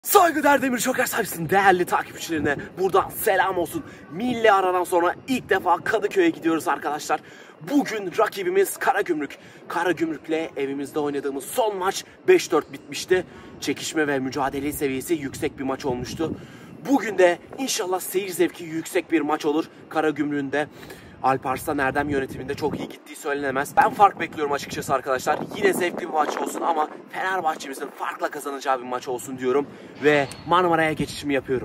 Saygıdeğer Demir Joker sahibisinin değerli takipçilerine buradan selam olsun. Milli aradan sonra ilk defa Kadıköy'e gidiyoruz arkadaşlar. Bugün rakibimiz Karagümrük. Karagümrük'le evimizde oynadığımız son maç 5-4 bitmişti. Çekişme ve mücadele seviyesi yüksek bir maç olmuştu. Bugün de inşallah seyir zevki yüksek bir maç olur. Karagümrük'ün de Alparslan Erdem yönetiminde çok iyi gittiği söylenemez. Ben fark bekliyorum açıkçası arkadaşlar. Yine zevkli bir maç olsun ama Fenerbahçe'mizin farkla kazanacağı bir maç olsun diyorum. Ve Marmaray'a geçişimi yapıyorum.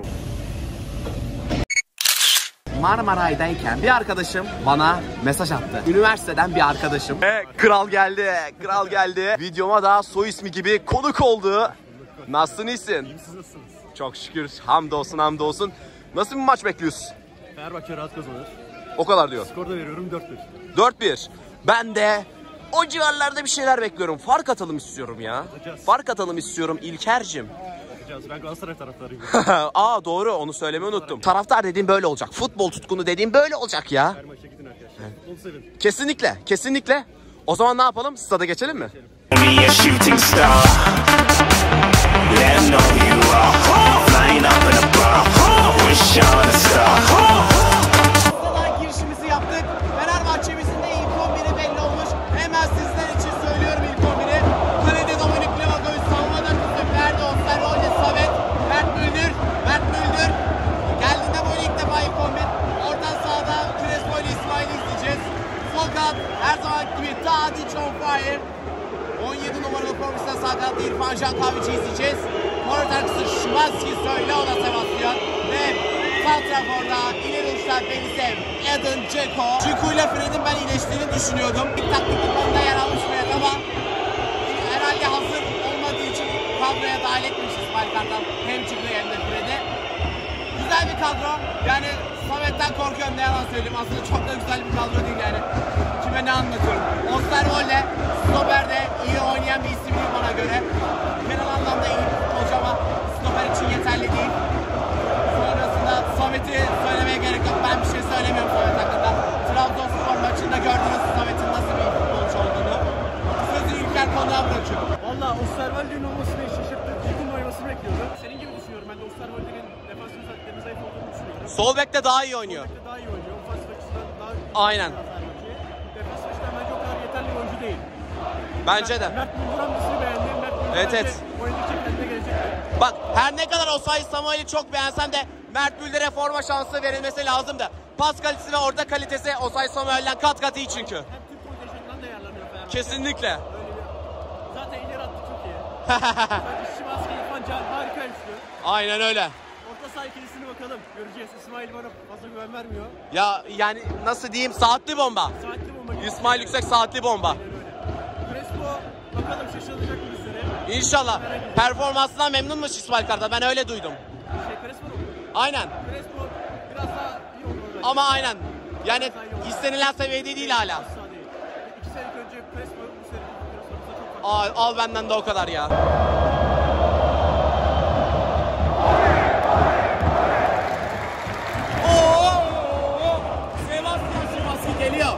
Marmaray'dayken bir arkadaşım bana mesaj attı. Üniversiteden bir arkadaşım. Kral geldi, kral geldi. Videoma da soy ismi gibi konuk oldu. Nasılsın, iyisin? İyiyim, siz nasılsınız? Çok şükür, hamdolsun hamdolsun. Nasıl bir maç bekliyorsun? Fenerbahçe rahat kazanır. O kadar diyor. Skor da veriyorum 4-1. 4-1. Ben de o civarlarda bir şeyler bekliyorum. Fark atalım istiyorum ya. Atacağız. Fark atalım istiyorum İlker'cim. Atacağız. Ben Galatasaray taraftarıyım. Aa doğru, onu söylemeyi unuttum. Taraftar dediğim böyle olacak. Futbol tutkunu dediğim böyle olacak ya. Her maça gidin arkadaşlar. Futbolu sevin. Kesinlikle, kesinlikle. O zaman ne yapalım? Stada geçelim mi? Girişimizi yaptık. Fenerbahçe'mizin de ilk 11'i belli olmuş. Hemen sizler için söylüyorum ilk 11'i. Kalede Dominik Livakovic, savunmada Ferdi Osterwolde, Samet, Mert Müldür. Geldiğinde böyle ilk defa ilk 11. Orta sahada Crespo ile İsmail'i izleyeceğiz. Sol kanat her zaman gibi Tadic on fire. 17 numaralı formasına sağ kanatta İrfan Can Kahveci'yi izleyeceğiz. Forvet arkası Şimanski söyle ona Sebastian. Ve santraforda ileri uçlar Benisev, Edin Dzeko. Dzeko ile Fred'in ben iyileştiğini düşünüyordum. Bir taktikli konuda yer almış Fred ama herhalde hazır olmadığı için kadroya dahil etmişiz İsmail Kartal. Hem Dzeko hem de Fred'i. Güzel bir kadro. Yani Samet'ten korkuyorum, ne yalan söyleyeyim. Aslında çok da güzel bir kadro değil yani. Kime ne anlatıyorum. Osterwolde, Stoper'de iyi oynayan bir isim değil bana göre. Genel anlamda iyi bir futbolcu ama stoper için yeterli değil. Sonrasında Samet'i söylemeye gerek yok. Ben bir şey söylemiyorum Samet hakkında. Trabzonspor maçında gördünüz Samet'in nasıl bir futbolcu olduğunu. Sözü İlker konuğa bırakıyorum. Valla Osterwolde'nin olması beni şaşırttı. Dziko'nun oynamasını bekliyordum. Senin gibi düşünüyorum. Ben de Osterwolde'nin defansif özelliklerinin zayıf olduğunu düşünüyorum. Sol bekte daha iyi oynuyor. Sol bekte daha iyi oynuyor. Ofansif açısından daha iyi. Aynen. Defansif açıdan bence o kadar yeterli bir oyuncu değil. Bence de. Mert Müldür hamlesini beğendim. Mert Müldür Evet, evet. oynadıkça kendine gelecektir. Bak her ne kadar Osayi Samuel'i çok beğensem de Mert Müller'e forma şansı verilmesi lazım da. Pas kalitesi ve orta kalitesi Osayi Samuel'den kat kat iyi çünkü. Hem Türk kontenjanından da yararlanıyor Fenerbahçe. Kesinlikle. Zaten ileri attı çok iyi. Şimanski, İrfan Can harika üçlü. Aynen öyle. Orta saha ikilisini bakalım. Göreceğiz. İsmail bana fazla güven vermiyor. Ya yani nasıl diyeyim, saatli bomba. Saatli bomba gibi. İsmail Yüksek saatli bomba. Aynen öyle. Crespo bakalım şaşıracak mı bizleri? İnşallah. Performansından memnunmuş İsmail Kartal. Ben öyle duydum. Crespo mu? Aynen. Crespo biraz daha iyi olur bence. Ama aynen. Yani istenilen seviyede değil hala. Asla değil. 2 sene önce Crespo bu sene çok farklı. Al benden de o kadar ya. Sebastian geliyor.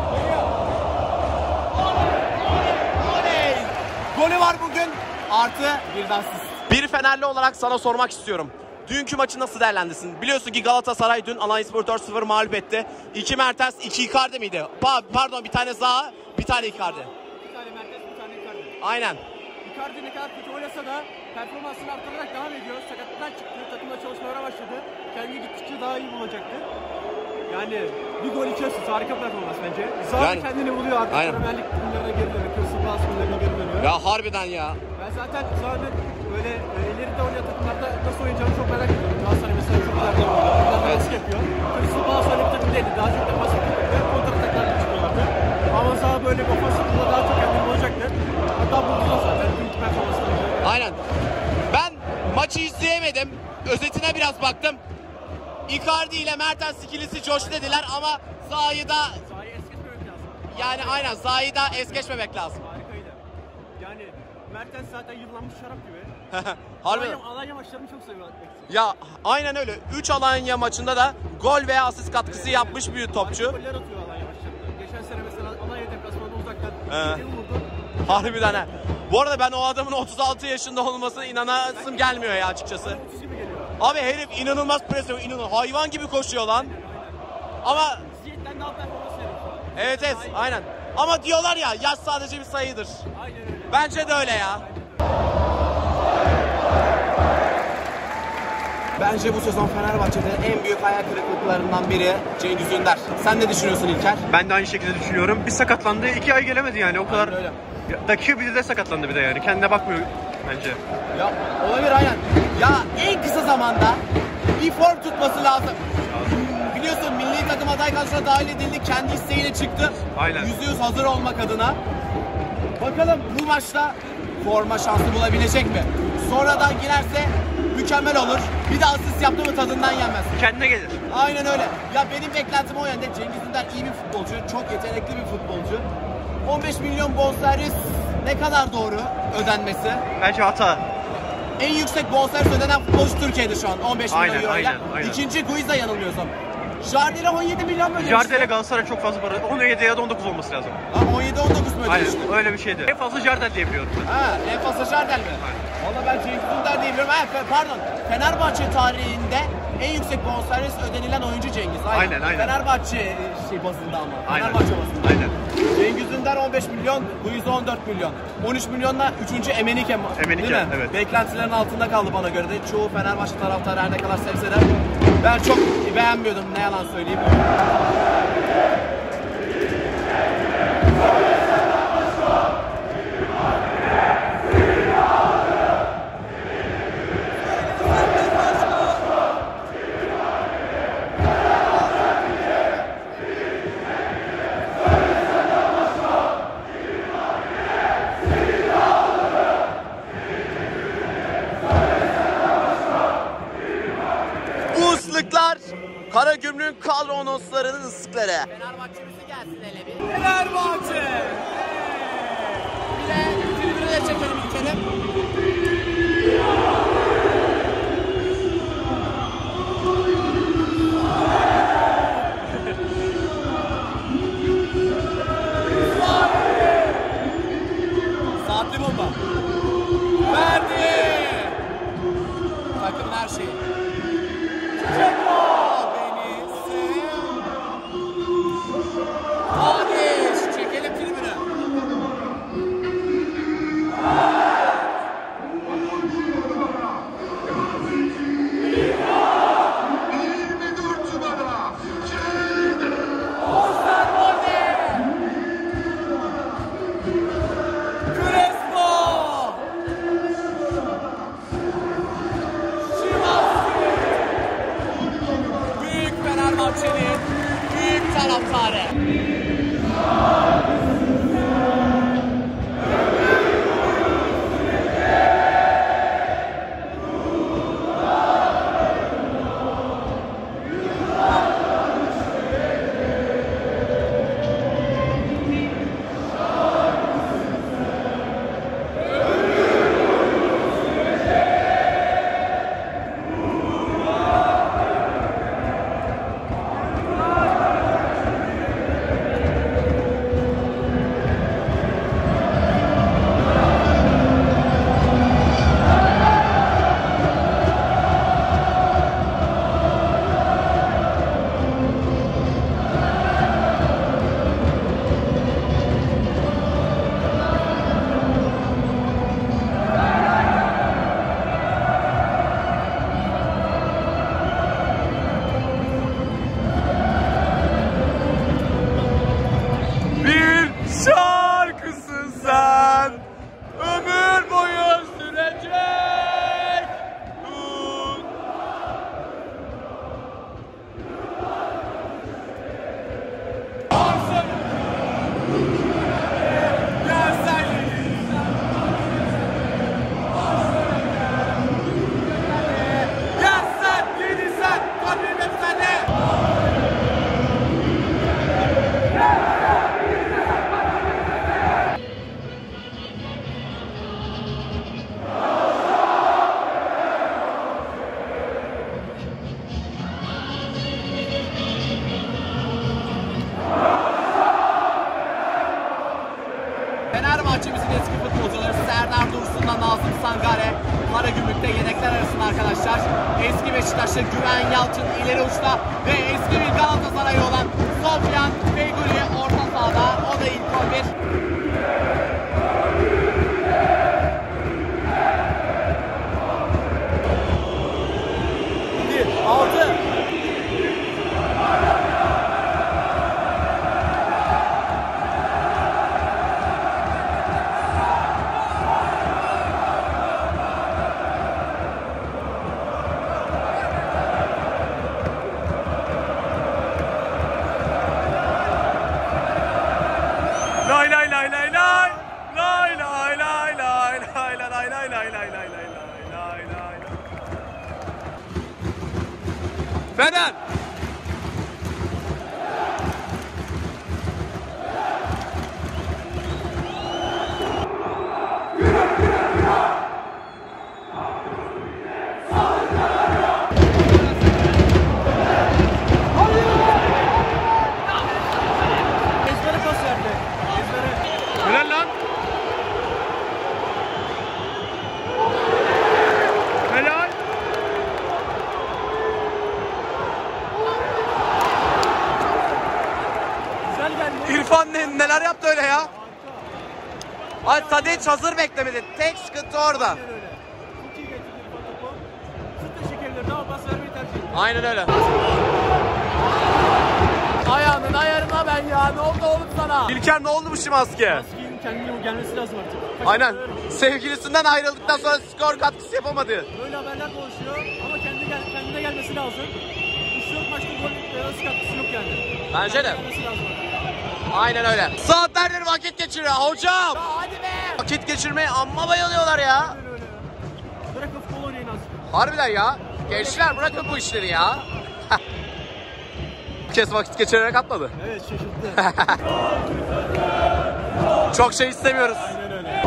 Oley! Golü var bugün. Artı bir de asist. Bir Fenerli olarak sana sormak istiyorum. Dünkü maçı nasıl değerlendirdin? Biliyorsun ki Galatasaray dün Alanyaspor 4-0 mağlup etti. 2 Mertens, 2 Icardi miydi? Pardon, bir tane Zaha, bir tane Icardi. Bir tane Mertens, bir tane Icardi. Aynen. Icardi ne kadar kötü oynasa da performansını arttırarak devam ediyor. Sakatlıktan çıktı, takımda çalışmalara başladı. Kendi gittikçe daha iyi bulacaktı. Yani bir gol 2 asist, harika performans bence. Zaha Yani, kendini buluyor artık. Premier Lig takımlarına geri dönüyor. Kırsal bazı takımlarına geri dönüyor. Ya harbiden ya. Ben zaten Zaha'nın böyle ileride oynayan takımlarda nasıl oynayacağını çok merak ediyorum. Galatasaray mesela çok güzel oynuyor. Onlar nasıl yapıyor? Kırsal bazı öyle bir takım değildi. Daha çok defans ve kontra ataklarla çıkıyorlardı. Ama Zaha böyle bir ofansifle daha çok kendini bulacaktı. Hatta buldular zaten. Dünkü performansını. Aynen. Ben maçı izleyemedim. Özetine biraz baktım. Icardi ile Mertens ikilisi coştu dediler ama Zaha'yı da Zaha'yı es geçmemek lazım. yani aynen Zaha'yı da es geçmemek lazım. Harikaydı. Yani Mertens zaten yıllanmış şarap gibi. Harbiden. Alanya maçlarını çok seviyor. Ya aynen öyle. 3 Alanya maçında da gol veya asist katkısı yapmış bir topçu. Goller atıyor Alanya maçlarında. Geçen sene mesela Alanya deplasmanında uzaktan vurdu. Harbiden ha. Bu arada ben o adamın 36 yaşında olmasına inanasım gelmiyor ya açıkçası. Abi herif inanılmaz pres yapıyor. İnanılmaz. Hayvan gibi koşuyor lan. Ama evet aynen. Ama diyorlar ya yaş sadece bir sayıdır. Bence de öyle ya. Bence bu sezon Fenerbahçe'de en büyük hayal kırıklıklarından biri Cengiz Ünder. Sen ne düşünüyorsun İlker? Ben de aynı şekilde düşünüyorum. Bir sakatlandı, 2 ay gelemedi yani o kadar. Öyle. Dakika bir de sakatlandı bir de yani. Kendine bakmıyor bence. Ya olabilir aynen. Ya en kısa zamanda bir form tutması lazım. Biliyorsun milli takım aday kadrosuna dahil edildi. Kendi isteğiyle çıktı. Aynen. %100 hazır olmak adına. Bakalım bu maçta forma şansı bulabilecek mi? Sonradan girerse mükemmel olur. Bir de asist yaptı mı tadından yenmez. Kendine gelir. Aynen öyle. Ya benim beklentim o yönde. Cengiz Ünder iyi bir futbolcu. Çok yetenekli bir futbolcu. 15 milyon bonservis ne kadar doğru ödenmesi? Bence hata. En yüksek bonservis ödenen futbolcu Türkiye'de şu an 15 milyon Aynen, euroyla. aynen. İkinci Guiza yanılmıyorsam. Jardel'e 17 milyon mu ödemişti? Jardel'e Galatasaray çok fazla para. 17 ya da 19 olması lazım. Ama 17-19 mu ödemişti? Aynen öyle bir şeydi. En fazla Jardel diye biliyorum ben. Ha, en fazla Jardel mi? Valla ben Cengiz Ünder diye biliyorum. Pardon. Fenerbahçe tarihinde en yüksek bonservis ödenilen oyuncu Cengiz. Aynen. Fenerbahçe bazında ama. Aynen. Fenerbahçe bazında. Aynen. Cengiz Ünder 15 milyon, Guiza 14 milyon. 13 milyonla 3. Emenike değil mi? Evet. Beklentilerin altında kaldı bana göre de. Çoğu Fenerbahçe taraftarı her ne kadar sevse de ben çok beğenmiyordum, ne yalan söyleyeyim. Bu ıslıklar Karagümrük'ün kadro anonslarının ıslıkları. Fenerbahçe'mizi gelsin hele bir. Fenerbahçe! Bir de tribünü de çekelim İlker'im. Saatli bomba. Verdi! Takımın her şeyi. Hadi çekelim tribünü. Fenerbahçe'nin büyük taraftarı. Sangare Karagümrük'te yedekler arasında arkadaşlar. Eski Beşiktaşlı Güven Yalçın ileri uçta ve eski bir Galatasaraylı olan Sofyan Feyguli orta sahada. O da ilk 11. Lay lay lay lay lay. Lay lay lay lay lay lay lay lay lay lay lay lay lay. Fener. Ezber'e pas verdi. Ezber'e. Helal lan. Helal. Güzel geldi. İrfan neler yaptı öyle ya? Ay Tadiç hazır beklemedi. Tek sıkıntı orada. Aynen öyle. Çok iyi getirdi İrfan topu. Sırt da çekebilirdi ama pas vermeyi tercih etti. Aynen öyle. Ayağının ayarına ben ya. Ne oldu oğlum sana? İlker ne oldu bu Şimanski? Maski'nin kendine gelmesi lazım artık. Aynen. Sevgilisinden ayrıldıktan sonra skor katkısı yapamadı. Böyle haberler konuşuyor ama kendine gelmesi lazım. 3-4 maçta gol katkısı yok yani. Bence de. Gelmesi lazım. Aynen öyle. Saatlerdir vakit geçiriyor hocam. Hadi be. Vakit geçirmeye amma bayılıyorlar ya. Öyle öyle. Bırakın futbol oynayın azıcık. Harbiden ya. Gençler bırakın bu işleri ya. Bir kez vakit geçirerek atmadı. Evet şaşırttı. Çok şey istemiyoruz. Aynen öyle.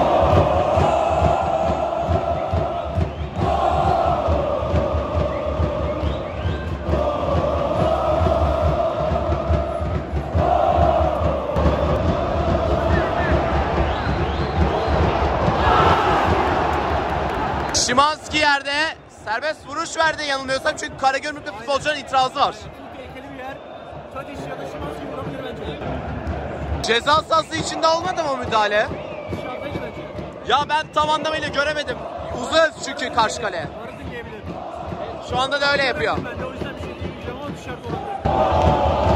Şimanski yerde serbest vuruş verdi yanılmıyorsam çünkü Karagümrük'te futbolcuların itirazı var. Çok tehlikeli bir yer. Tadiç ya da Şimanski vurabilir bence. Ceza sahası içinde olmadı mı müdahale? Dışarıdaydı bence. Ya ben tam anlamıyla göremedim. Uzun çünkü karşı kale. Arı dinleyebilir. Şu anda da öyle yapıyor. Ben de o yüzden bir şey diyemeyeceğim ama dışarıda olabilir.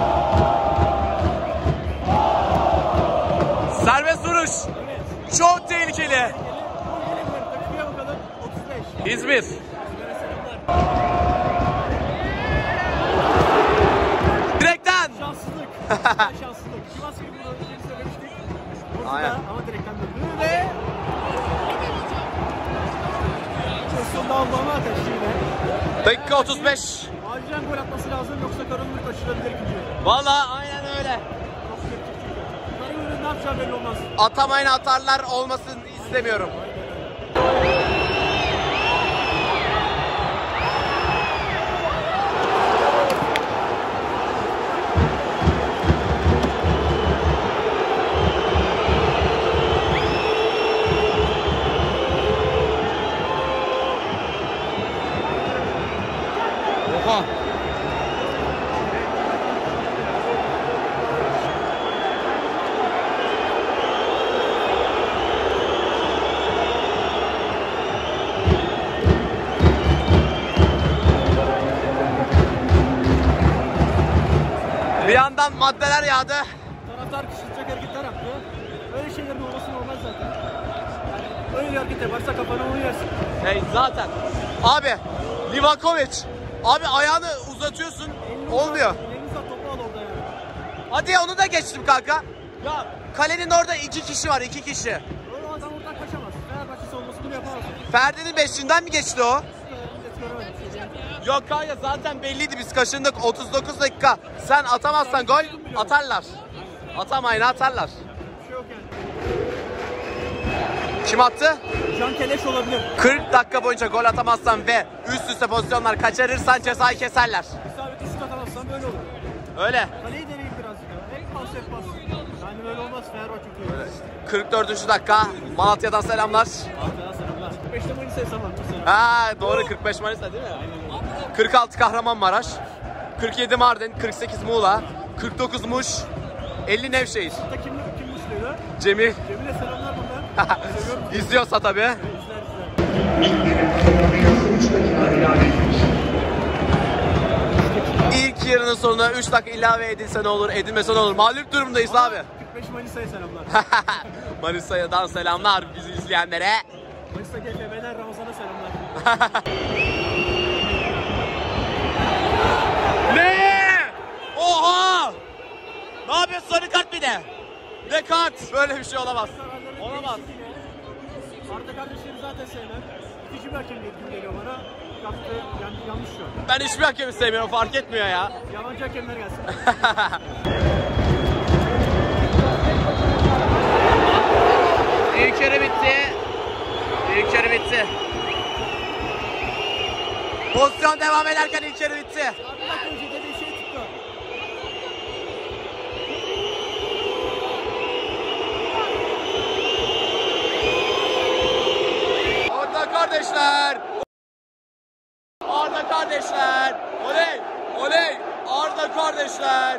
Serbest vuruş. Evet. Çok tehlikeli. Gelebilir. Dakikaya bakalım. 35. İzmir. Sizlere selamlar. Direkten. Şanssızlık. Şanssızlık. Şimanski bunu önce söylemiştik. Ortada Aynen. ama direkten döndü ve pozisyonda Allah'ıma ateşti yine. Dakika 35. Acilen gol atması lazım yoksa Karagümrük aşırabilir ikinci. Vallahi aynen öyle. Çok kritik. Karagümrük'ün ne yapacağı belli olmaz. Atamayın atarlar olmasın istemiyorum. Oha. Bir yandan maddeler yağdı. Taraftar kışılacak hareketler yaptı. Öyle şeylerin olması normal zaten. Yani öyle bir hareket yaparsa kafana onu yersin. Hey zaten. Abi Livakovic. Abi ayağını uzatıyorsun. Olmuyor. Elini uzat topu al orada yani. Hadi ya onu da geçtim kanka. Ya kalenin orada 2 kişi var 2 kişi. Öyle adam oradan kaçamaz. Fenerbahçe savunması bunu yapamaz. Ferdi'nin 5'inden mi geçti o? Net göremedim. Yok kanka zaten belliydi biz kaşındık 39 dakika. Sen atamazsan gol atarlar. Atamayın atarlar. Bir şey yok yani. Kim attı? Can Keleş olabilir. 40 dakika boyunca gol atamazsan ve üst üste pozisyonlar kaçırırsan cezayı keserler. İsabetli şut atamazsan böyle olur. Öyle. Kaleyi deneyin birazcık ya. En pas hep pas. Yani böyle olmaz. Fenerbahçe çok iyi. 44. dakika. Malatya'dan selamlar. Malatya'dan selamlar. 45'te Manisa'ya sanırım. Ha doğru, 45 Manisa değil mi? 46 Kahramanmaraş, 47 Mardin, 48 Muğla, 49 Muş, 50 Nevşehir. Kim Muşluydu? Cemil. Cemil'e selamlar buradan. Seviyorum. İzliyorsa tabii. İlk yarının sonuna 3 dakika ilave edilse ne olur, edilmese ne olur? Mağlup durumdayız abi. 45 Manisa'ya selamlar. Manisa'dan selamlar bizi izleyenlere. Manisa GFB'den Ramazan'a selamlar. Ne? Oha! Ne yapıyorsun? Sarı kart bir de. Ne kart? Böyle bir şey olamaz. Olamaz. Arda kardeşleri zaten sevmem. İtici bir hakem gibi geliyor bana. Yaptı, yanlış şu an. Ben hiçbir hakemi sevmiyorum, fark etmiyor ya. Yabancı hakemler gelsin. İlk yarı bitti. İlk yarı bitti. Pozisyon devam ederken ilk yarı bitti. Abi bak önce bir şey tuttu. Arda kardeşler. Arda kardeşler. Oley. Oley. Arda kardeşler.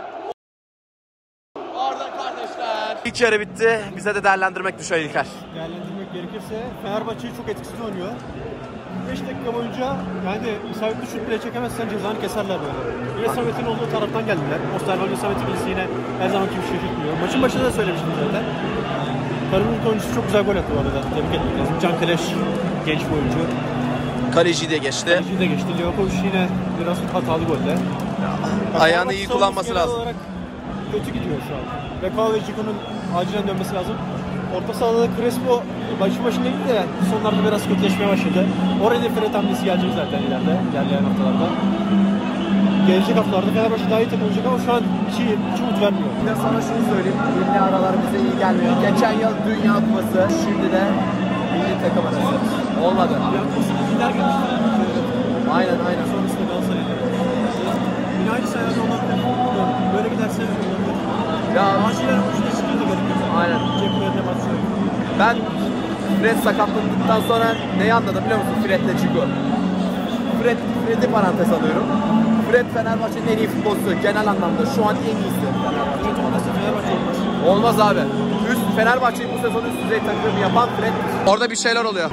Arda kardeşler. İlk yarı bitti. Bize de değerlendirmek düşüyor İlker. Değerlendirmek gerekirse Fenerbahçe'yi çok etkisiz oynuyor. 5 dakika boyunca yani isabetli şut bile çekemezsen cezanı keserler böyle. Yine Samet'in olduğu taraftan geldiler. Osterwolde Samet'in ilgisi yine her zaman gibi şaşırtmıyor. Maçın başında da söylemiştim zaten. Karımın oyuncusu çok güzel gol attı bu arada. Tebrik etmek lazım. Can Keleş genç bir oyuncu. Kaleci de geçti. Kaleci de geçti. Livakovic yine biraz hatalı golle. Ayağını iyi kullanması lazım. Olarak kötü gidiyor şu an. Bekao ve Ciko'nun acilen dönmesi lazım. Orta sahada da Crespo başında gitti de sonlarda biraz kötüleşmeye başladı. Oraya da Fred hamlesi gelecek zaten ilerleyen haftalarda. Gelecek haftalarda Fenerbahçe daha iyi takım olacak ama şu an hiç umut vermiyor. Bir de sana şunu söyleyeyim, milli aralar bize iyi gelmiyor. Geçen yıl Dünya Kupası, şimdi de milli takım arası. Olmadı. Yaklaşık lider gelmişti. Aynen. Sonrasında Galatasaray'da. Yine aynı sayılarda olabilir. Böyle giderse olabilir. Ya Acilen uçta çıkıyor da gerekiyor. aynen. Ceplerine basıyor. Ben Fred sakatlandıktan sonra neyi anladım biliyor musun? Fred'le Ciku. Fred'i parantez alıyorum. Fred Fenerbahçe'nin en iyi futbolcusu genel anlamda. Şu an en iyisi. Fred olmazsa Fenerbahçe olmaz. Olmaz abi. Fenerbahçe'yi bu sezon üst düzey takım yapan Fred. Orada bir şeyler oluyor.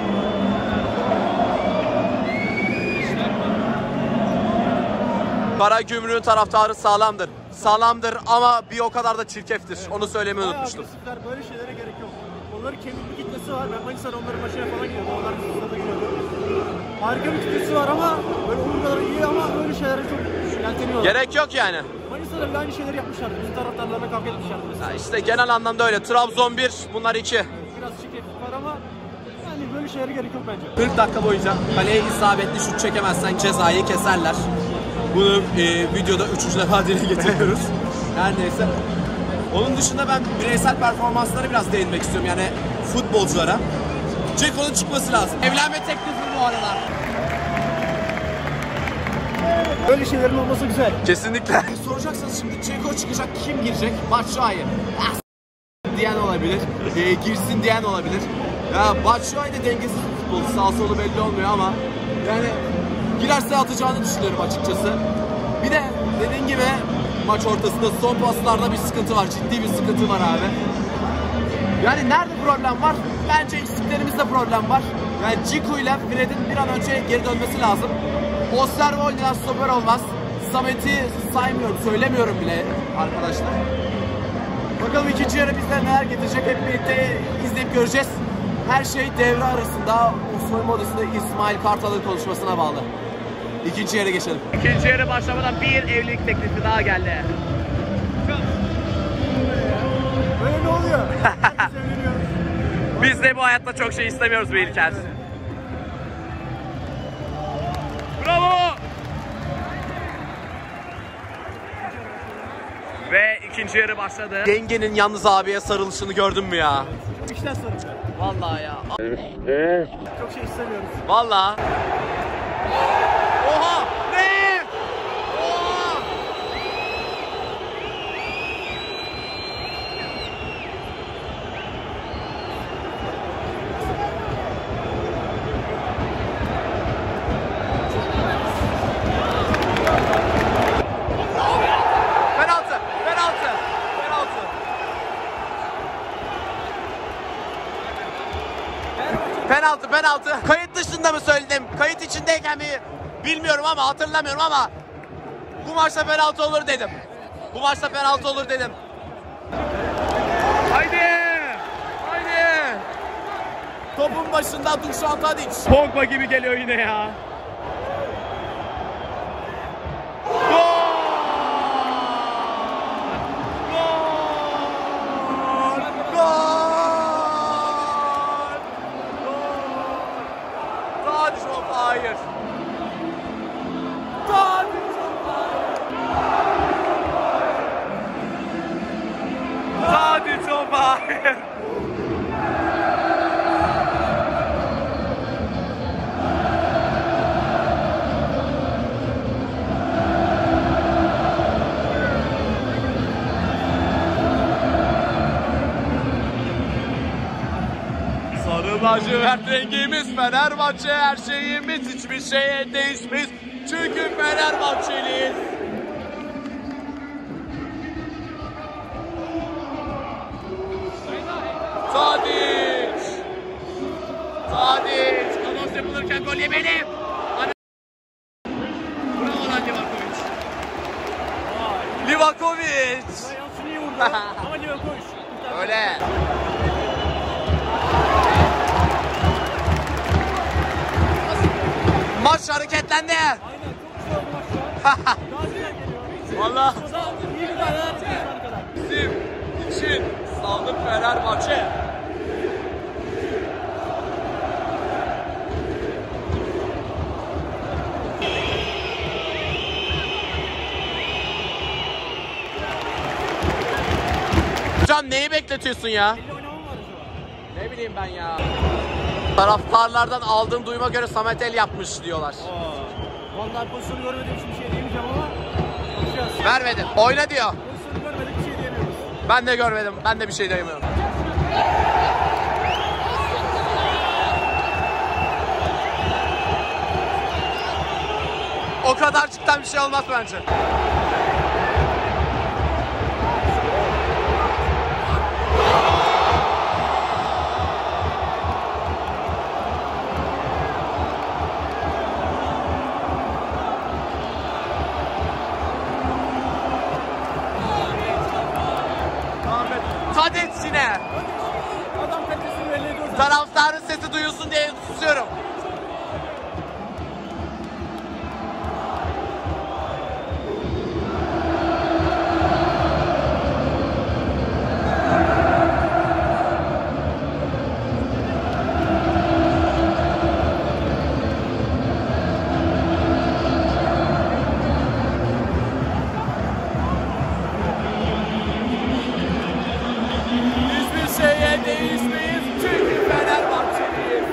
Karagümrük'ün taraftarı sağlamdır. Sağlamdır ama bir o kadar da çirkeftir. Onu söylemeyi Bayağı unutmuştum. agresifler, böyle şeylere gerek yok. Onların kemikli kitlesi var. Ben Manisa'da onların başına falan gidiyordu. Onlar bizim stada gidiyordu. Harika bir kitlesi var ama böyle onun kadar iyi ama böyle şeylere çok yelteniyorlar. Gerek yok yani. Manisa'da bile aynı şeyleri yapmışlardı. Bizim taraftarlarla kavga etmişlerdi mesela. Ya işte genel anlamda öyle. Trabzon 1, bunlar 2. Biraz şirketlik var ama yani böyle şeylere gerek yok bence. 40 dakika boyunca kaleye isabetli şut çekemezsen cezayı keserler. Bunu videoda 3. defa dile getiriyoruz. Her neyse. Onun dışında ben bireysel performanslara biraz değinmek istiyorum. Yani futbolculara. Ceko'nun çıkması lazım. Evlenme teklifi bu aralar. Böyle şeylerin olması güzel. Kesinlikle. Soracaksanız şimdi Ceko çıkacak, kim girecek? Batshuayi. Diyen olabilir. Girsin diyen olabilir. Ya Batshuayi de dengesiz futbolcu. Sağ solu belli olmuyor ama yani girerse atacağını düşünüyorum açıkçası. Bir de dediğin gibi maç ortasında son paslarda bir sıkıntı var. Ciddi bir sıkıntı var abi. Yani nerede problem var? Bence eksiklerimizde problem var. Yani Ciku ile Fred'in bir an önce geri dönmesi lazım. Osterwolde'den stoper olmaz. Samet'i saymıyorum, söylemiyorum bile arkadaşlar. Bakalım ikinci yarı bizden neler getirecek, hep birlikte izleyip göreceğiz. Her şey devre arasında soyunma odasında İsmail Kartal'ın konuşmasına bağlı. İkinci yere geçelim. İkinci yarı başlamadan bir evlilik teklifi daha geldi. Böyle ne oluyor? Biz de bu hayatta çok şey istemiyoruz be İlker. Bravo! Ve ikinci yarı başladı. Yengenin yalnız abiye sarılışını gördün mü ya? İşler sorun. Vallahi ya. Çok şey istemiyoruz. Vallahi. Oha! Ne? Oha! penaltı. Kayıt dışında mı söyledim? Kayıt içindeyken mi bilmiyorum ama hatırlamıyorum ama bu maçta penaltı olur dedim. Bu maçta penaltı olur dedim. Haydi! Haydi! Topun başında Dušan Tadić. Pogba gibi geliyor yine ya. Tadić on fire. Tadić on fire. Sarı lacivert rengimiz Fenerbahçe, her şeyimiz hiçbir şeye değişmiş. Çünkü Fenerbahçeliyiz. Tadić. Anons yapılırken gol yemeyelim. Bravo lan Livakovic. Livakovic. Yansın iyi vurdu. Ama Livakovic. Öyle. Maç hareketlendi. Aynen çok güzel oldu maç şu an. Daha güzel geliyor. Valla İyi müdahaleler çıktı şu ana kadar. bizim için saldık Fenerbahçe. Can neyi bekletiyorsun ya? Belli oynamam var acaba. Ne bileyim ben ya. Taraftarlardan aldığım duyuma göre Samet el yapmış diyorlar. Vallahi pozisyonu görmediğim için bir şey diyemeyeceğim ama bakacağız. Vermedim. Oyna diyor. Pozisyonu görmedik bir şey diyemiyoruz. Ben de görmedim. Ben de bir şey diyemiyorum. O kadarcıktan bir şey olmaz bence. Tadić yine. Adam kalitesini belli ediyor zaten. Taraftarın sesi duyulsun diye susuyorum. Hiçbir şeye değişmeyiz çünkü Fenerbahçeliyiz.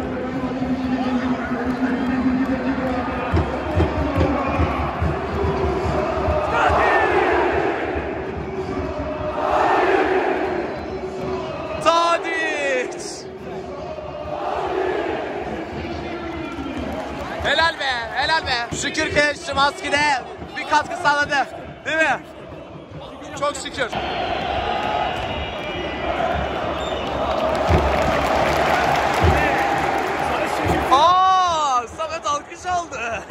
Tadić. Helal be, helal be. Şükür ki Szymański'de bir katkı sağladı. Değil mi? Çok şükür. Samet alkış aldı.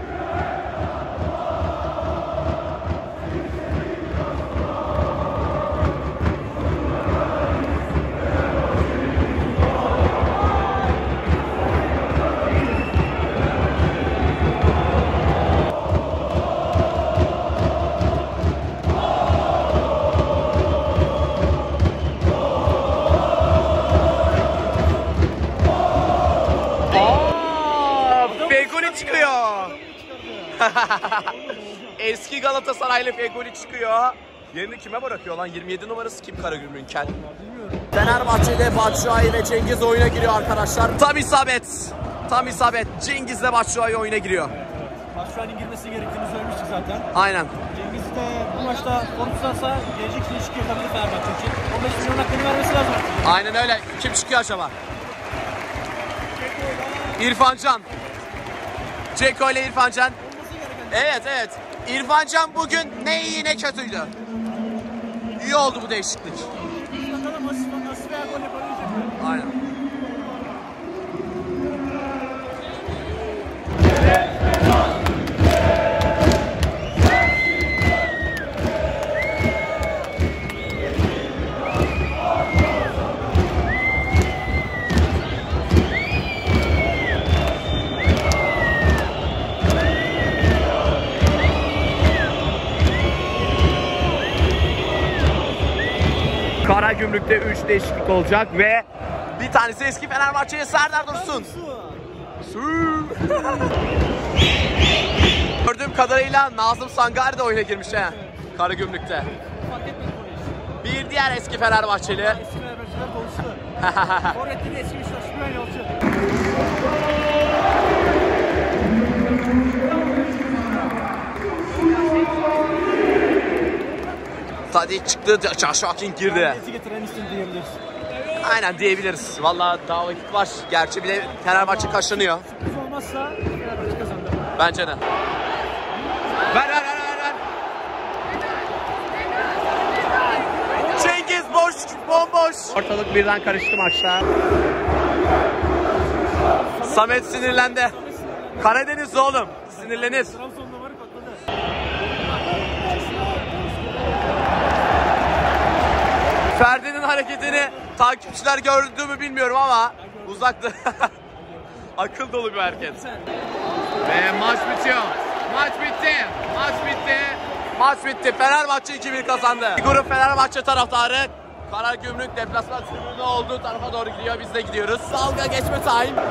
Fegoli çıkıyor. Eski Galatasaraylı Fegoli çıkıyor. Yerini kime bırakıyor lan? 27 numarası kim Karagümrük'ün kel? Fenerbahçe'de Batshuayi ve Cengiz oyuna giriyor arkadaşlar. Tam isabet. Tam isabet. Cengiz'le Batshuayi oyuna giriyor. Batshuayi'nin girmesi gerektiğini söylemiştik zaten. Aynen. Cengiz de bu maçta form tutarsa gelecek sene çıkıyor tabii Fenerbahçe için. 15 milyon hakkını vermesi lazım artık. Aynen öyle. Kim çıkıyor acaba? İrfan Can. Ceko ile İrfan Can. Evet evet. İrfan Can bugün ne iyi ne kötüydü. İyi oldu bu değişiklik. Bakalım asist veya gol yapabilecek mi? Aynen. Karagümrük'te 3 değişiklik olacak ve bir tanesi eski Fenerbahçe'ye Serdar Dursun. Gördüğüm kadarıyla Nazım Sangari de oyuna girmiş he. Karagümrük'te. Fark etmedi bunu hiç. Bir diğer eski Fenerbahçeli. Eski Fenerbahçeler konuştu. Forvet'te de eski Beşiktaş Şükrü Yalçın. Tadic çıktı, Şahin girdi. Neti getiren isim diyebiliriz. Aynen diyebiliriz. Vallahi daha vakit var. Gerçi bile Fenerbahçe kaşınıyor. Sürpriz olmazsa Fenerbahçe kazandı. Bence de. Ver. Cengiz bomboş. Ortalık birden karıştı maçta. Samet sinirlendi. Karadeniz oğlum. Sinirlenir. Trabzon'da var patladı. Ferdi'nin hareketini takipçiler gördü mü bilmiyorum ama uzaktı. Akıl dolu bir hareket. Ve maç bitiyor. Maç bitti. Fenerbahçe 2-1 kazandı. Grup Fenerbahçe taraftarı Karagümrük deplasman tribününde olduğu tarafa doğru gidiyor. Biz de gidiyoruz. Dalga geçme time.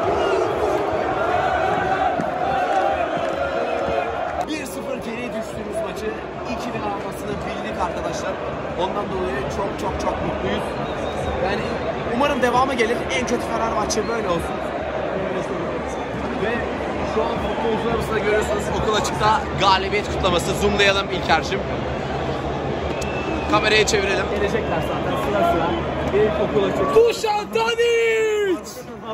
1-0 geriye düştüğümüz maçı 2-1 almasını bildik arkadaşlar. Ondan dolayı çok mutluyuz. Yani umarım devamı gelir. En kötü Fenerbahçe böyle olsun. Ve şu an futbolcularımızda görüyorsunuz okul açıkta galibiyet kutlaması. Zoomlayalım İlker'cim. Kamerayı çevirelim. Gelecekler zaten sıra. Bir okul açıkta. Dušan Tadić!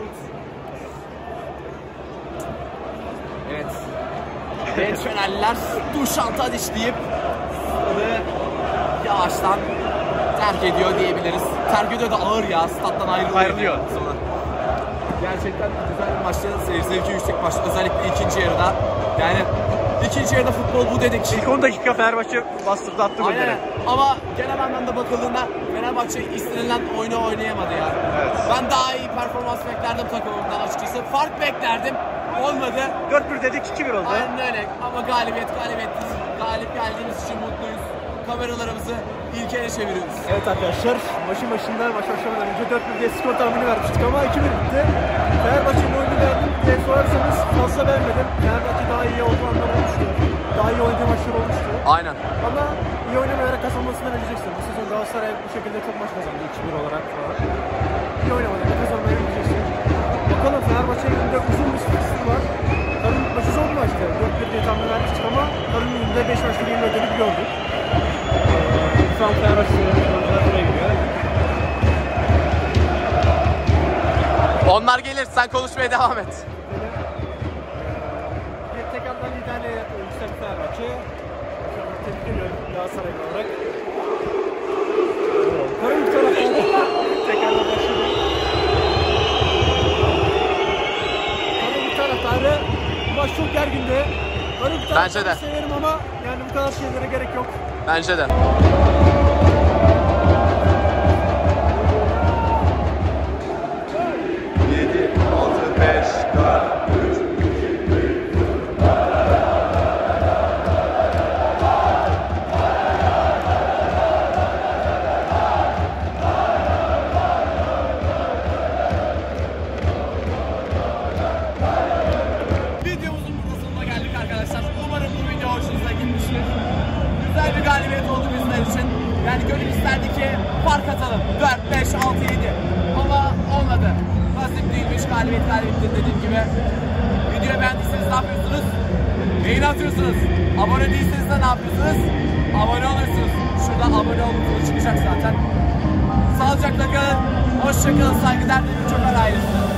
Evet. Genç Fenerliler Dušan Tadić deyip ve yavaştan terk ediyor diyebiliriz. Terk ediyor da ağır ya. Stat'tan ayrılıyor. Sonra. Gerçekten güzel bir maçtı. Seyir zevki yüksek maçtı. Özellikle ikinci yarıda. Yani ikinci yarıda futbol bu dedik. İlk 10 dakika Fenerbahçe bastırdı attı golleri. Aynen. Ama genel anlamda bakıldığında Fenerbahçe istenilen oyunu oynayamadı yani. Evet. Ben daha iyi performans beklerdim takımımdan açıkçası. Fark beklerdim. Olmadı. 4-1 dedik 2-1 oldu. Aynen öyle. Ama galip geldiğimiz için mutluyuz. Kameralarımızı İlker'e çeviriyoruz. Evet arkadaşlar, maçın başında maç başlamadan önce 4-1 diye skor tahmini vermiştik ama 2-1 bitti. Fenerbahçe'nin oyunu beğendim diye sorarsanız fazla beğenmedim. Fenerbahçe daha iyi olduğu anlar olmuştu. Daha iyi oynadığı maçlar olmuştu. Aynen. Ama iyi oynamayarak kazanmasını vereceksin. Bu sezon Galatasaray bu şekilde çok maç kazandı 2-1 olarak falan. İyi oynamadan kazanmayı vereceksin. Bakalım Fenerbahçe'nin önünde uzun bir süresi var. Karın maçı zor bir maçtı. 4-1 diye tahmin vermiştik ama Karın'ın önünde 5 maçta bir ödülü gördük. Şu an Fenerbahçe'nin buraya gidiyor. Onlar gelir. Sen konuşmaya devam et. Bir tekrardan liderliğe yükseldi Fenerbahçe. Tebrik ediyorum Galatasaray olarak. Karın bir taraftan tekrardan başladı. Karın bir taraftarı maç çok gergindi. Karın bir taraftarı severim ama yani bu kadar şeylere gerek yok. Bence de. Videomuzun burada sonuna geldik arkadaşlar. Umarım bu video hoşunuza gitmiştir. Güzel bir galibiyet oldu bizler için. Yani gönül isterdi ki fark atalım. 4, 5, 6, 7. Ama olmadı. Nasip değilmiş, galibiyet dediğim gibi. Videoyu beğendiyseniz ne yapıyorsunuz? Beğeni atıyorsunuz. Abone değilseniz de ne yapıyorsunuz? Abone oluyorsunuz. Şurada abone ol butonu çıkacak zaten. Sağlıcakla kalın. Hoşça kalın. Saygılar dilerim. Çok ayrı.